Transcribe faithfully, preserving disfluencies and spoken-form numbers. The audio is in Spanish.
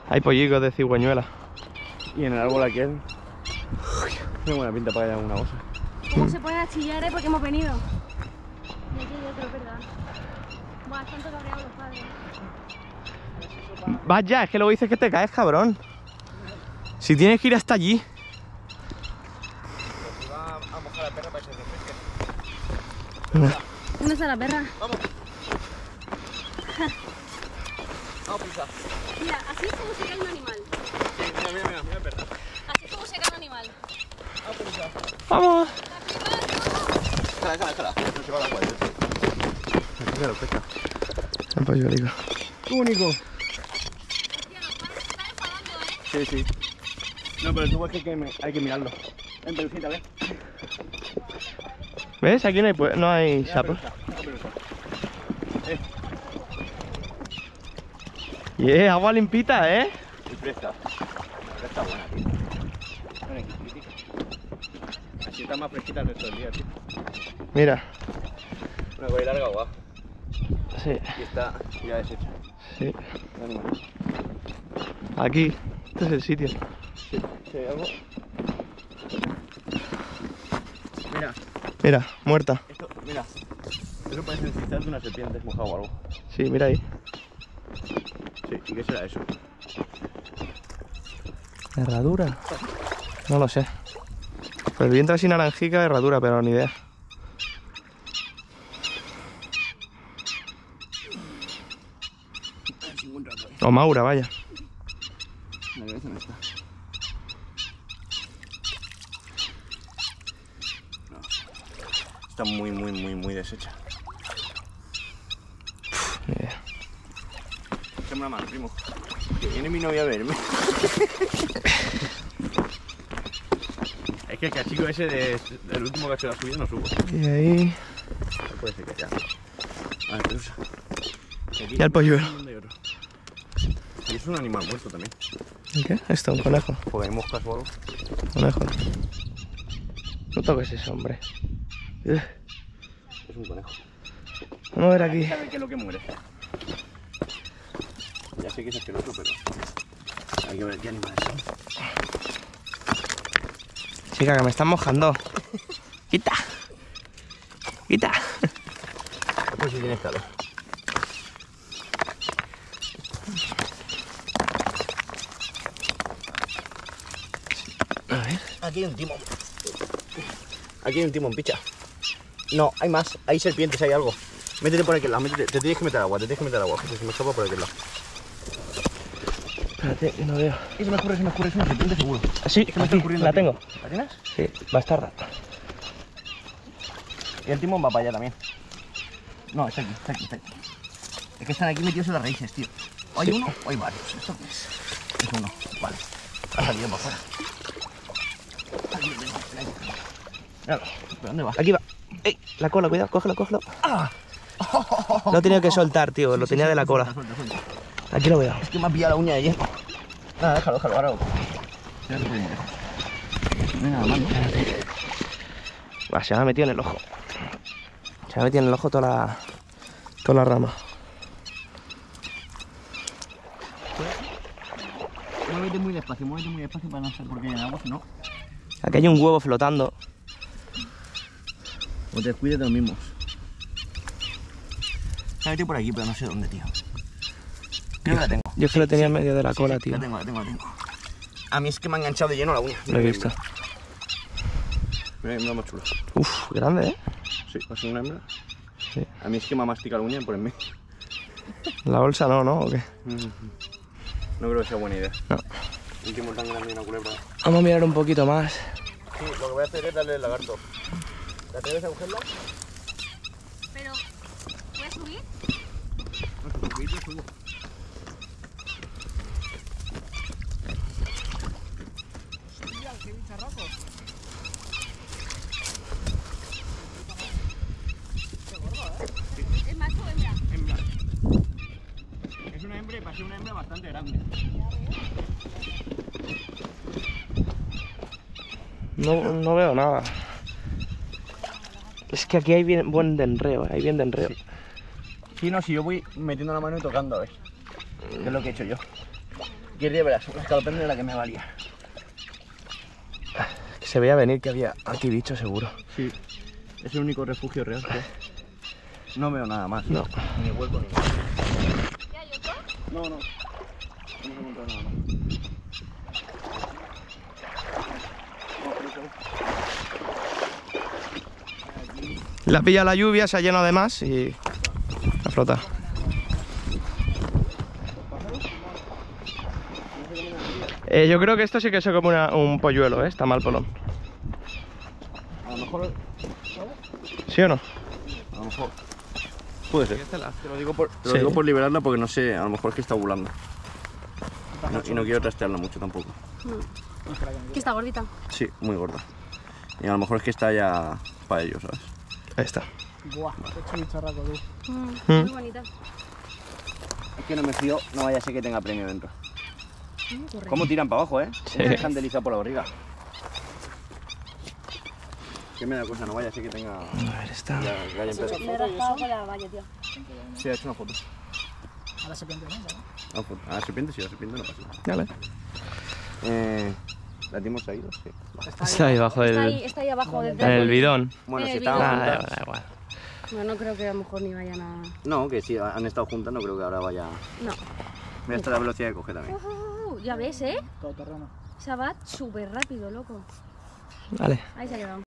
Hay pollicos de cigüeñuela. Y en el árbol aquel... Tiene buena pinta para que haya alguna cosa. ¿Cómo se pueden achillar, eh? Porque hemos venido. Y aquí hay otro, ¿verdad? Buah, están todos cabreados los padres. Vaya, es que luego dices que te caes, cabrón. Si tienes que ir hasta allí. Si va a mojar la perra para que se refresque. ¿Dónde está la perra? Vamos. Vamos, pisa. Mira, así es como se cae un animal. Mira, mira, mira, mira, perra. Así es como se cae un animal. Vamos, pisa. Vamos. Déjala, déjala, déjala. No se va a la cuadra. Déjalo, pesca. El polluelico. ¡Qué único! Sí, sí. No, pero tú ves que hay que, hay que mirarlo. Ven, pelucita, ven. ¿Ves? Aquí no hay, pu- no hay sapos. Eh, Y es agua limpita, ¿eh? y fresca. Esta está buena, tío. Ven aquí, chiquitica. Así está más fresquita el resto del día, tío. Mira. Una cosa larga, guau. Sí, Y está ya deshecha. sí. Animal. Aquí. Este es el sitio. Sí, sí, hay algo. Mira, Mira, muerta. esto, mira. Eso parece quizás de una serpiente mojada o algo. Sí, mira ahí. Sí, ¿y qué será eso? ¿Herradura? No lo sé. Pero el viento así naranjica, herradura, pero ni idea. O Maura, vaya. La cabeza no está. No. Está muy, muy, muy, muy deshecha. Ni idea. Échame una mano, primo. Que viene mi novia a verme. Es que el cachico ese de, del último que se lo ha subido no subo. Y ahí. No puede ser que ya. A ver, pelusa. Y al polluelo. Y es un animal muerto también. ¿Y qué? Esto, un conejo. Porque hay moscas o algo. Conejo. No toques eso, hombre. Ugh. Es un conejo. Vamos a ver aquí. ¿Sabes qué es lo que muere? Ya sé que es asqueroso, pero hay que ver qué animales son. Chica, que me están mojando. Quita. Quita. Pues si tienes calor. A ver. Aquí hay un timón. Aquí hay un timón, picha. No, hay más. Hay serpientes, hay algo. Métete por aquel lado, métete. Te tienes que meter agua, te tienes que meter agua. Que se me escapa por aquel lado. Espérate, que no veo. Y se me ocurre, se me ocurre, es una serpiente seguro. Sí, Es que me está aquí, ocurriendo la aquí. tengo. ¿La tienes? Sí, bastarda. Y el timón va para allá también. No, está aquí, está aquí, está aquí. Es que están aquí metidos en las raíces, tío. ¿O hay Sí. uno o hay varios? ¿Esto qué es? Es uno, vale. Ha salido para afuera. Aquí lo tengo, ven aquí. Míralo, ¿pero dónde va? Aquí va. ¡Ey! La cola, cuidado, cógelo, cógelo. ¡Ah! Lo he tenido que soltar, tío, Sí, lo sí, tenía sí, de la suelta, cola. suelta, suelta. Aquí lo veo. Es que me ha pillado la uña de hierro. Nada, déjalo, déjalo, ahora lo cojo. Ya te puedo ir. No hay nada más, ¿no? Va, se me ha metido en el ojo. Se me ha metido en el ojo toda la, toda la rama. Muévete muy despacio, muévete muy despacio para no hacer porque hay agua, si no. Aquí hay un huevo flotando. O te descuides de los mismos. Se ha metido por aquí, pero no sé dónde, tío. Creo que la tengo. Yo es que lo tenía en medio de la cola, tío. La tengo, la tengo, la tengo. A mí es que me ha enganchado de lleno la uña. Lo he visto. Mira, mira más chulo. Uf, grande, ¿eh? Sí, va a ser una hembra. Sí. A mí es que me ha masticado la uña por en medio. La bolsa no, ¿no? ¿O qué? No creo que sea buena idea. No. Un timón tan grande y una culebra. Vamos a mirar un poquito más. Sí, lo que voy a hacer es darle el lagarto. ¿Te atreves a cogerla? Pero, ¿puedes subir? No, subir, yo subo. ¡Qué bicharracos! ¡Qué gordo, eh! ¿Es macho o hembra? Hembra. Es una hembra y para ser una hembra bastante grande. No, no veo nada. Es que aquí hay bien buen denreo, hay bien denreo. Sí. Sí, no, si yo voy metiendo la mano y tocando, a ver. Que es lo que he hecho yo. Quería verás, una escalopendra era la que me valía. Que se veía venir que había aquí bicho seguro. Sí, es el único refugio real que hay. No veo nada más. No. Ni hueco ni nada. ¿Qué hay otro? No, no. No he encontrado nada más. La pilla la lluvia, se ha llenado de más y la flota. Eh, yo creo que esto sí que se come una- un polluelo, ¿eh? Está mal polón. A lo mejor. ¿Sí o no? A lo mejor. Puede ser. Te lo digo por, te lo Sí. digo por liberarla porque no sé, a lo mejor es que está ovulando. No- y no quiero trastearla mucho tampoco. Que está gordita. Sí, muy gorda. Y a lo mejor es que está ya para ello, ¿sabes? Ahí está. Buah, he hecho bicharraco, tú. Mm, Mm. Muy bonita. Es que no me fío, no vaya a ser que tenga premio dentro. Mm, correcto. ¿Cómo tiran para abajo, eh? Sí. Me dejan deslizar por la barriga. Que me da cosa, no vaya a ser que tenga. A ver, está. Ya, que haya empezado. Me he rascado con la valla, tío. Sí, ha hecho una foto. A la serpiente, ¿no? Una foto. A la serpiente sí, a la serpiente no pasa nada. Dale. Eh, ¿La hemos ahí? Sí. Está ahí bajo Está ahí, del. está ahí abajo del En el bidón. Bueno, Eh, si bien. estaban Ah, da juntas. igual, da igual. Bueno, no creo que a lo mejor ni vayan a... No, que si han estado juntas, no creo que ahora vaya. No. Mira, está la velocidad que coge también. Uh, ya ves, ¿eh? Todo terreno. Se va súper rápido, loco. Vale. Ahí se ha quedado.